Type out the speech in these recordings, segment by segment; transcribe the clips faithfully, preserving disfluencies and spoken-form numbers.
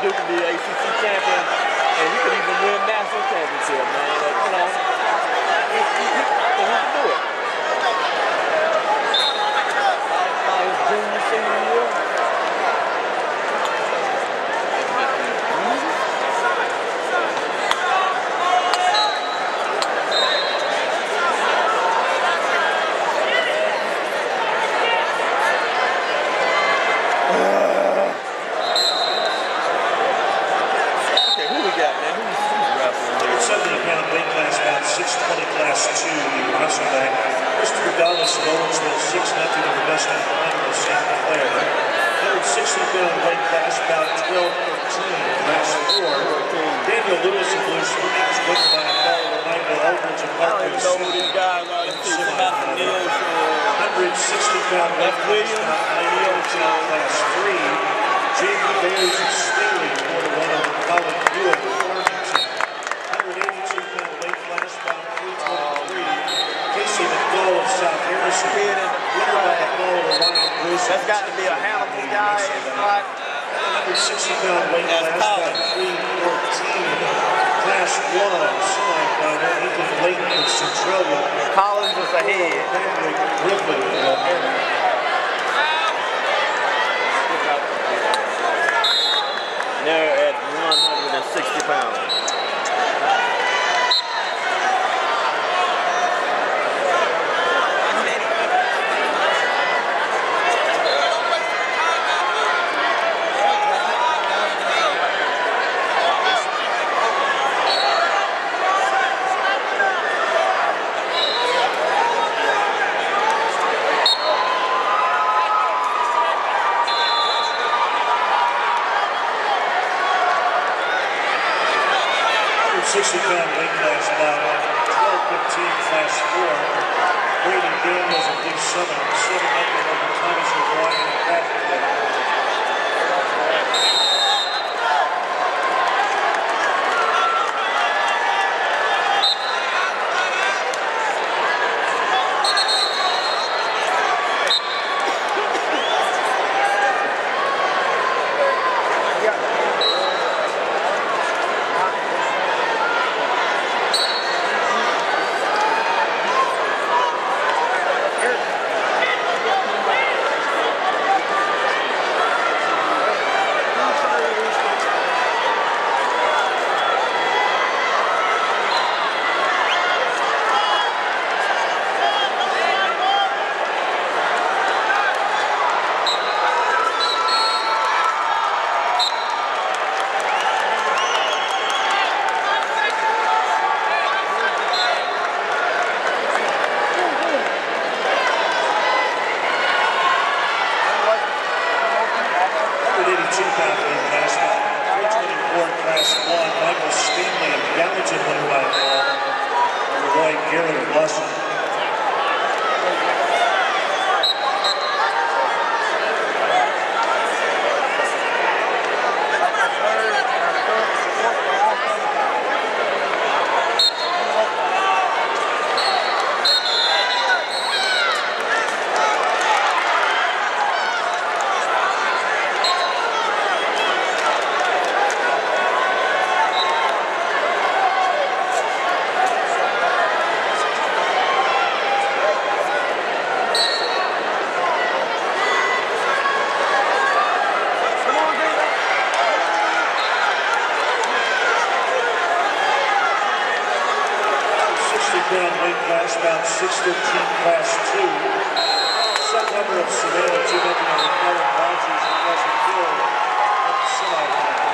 Duke can be A C C champion, and he could even win national championship, man. Like, you know, he, he, he, he can do it. By his junior, senior year. six twenty class two, the wrestling bag. Christopher Dallas of Owensville, six nothing in the Western Final of Saint Clair. one sixty pound weight class, about twelve thirteen, class four. Daniel Lewis of Blue Springs, winner by a fall of Michael Aldridge of Parkview City. one sixty pound weight class, about ninety-eight, class three. Jamie Bayes of Staley, four to one of Colin Hewitt of Farmington. one eighty-two pound weight class, about three twenty-three. Casey McDowell of South Harrison, winner by a fall of Ryan Bruce. That's got to be a Hamilton guy in the front. one sixty pound weight class, about three fourteen. Class one, semi-final, Ethan Layton of Centralia. Collins is ahead. Patrick Griffin of O'Hara. They're at one hundred sixty pounds. sixty pound weight class, about twelve fifteen, class four. Brady Daniels of Lee Summit, seven nothing over Thomas O'Brien and Patrick. About six fifteen, class two. Set number of Savannah, two nothing over Colin Rogers and Pleasant Hill in the semifinal.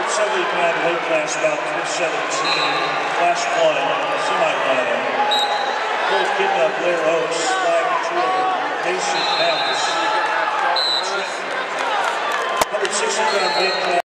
seventy pound weight class, about three seventeen. Class one, semifinal. Cole Kidna, Blair Oaks, flag two Mason House. one sixty pound weight class.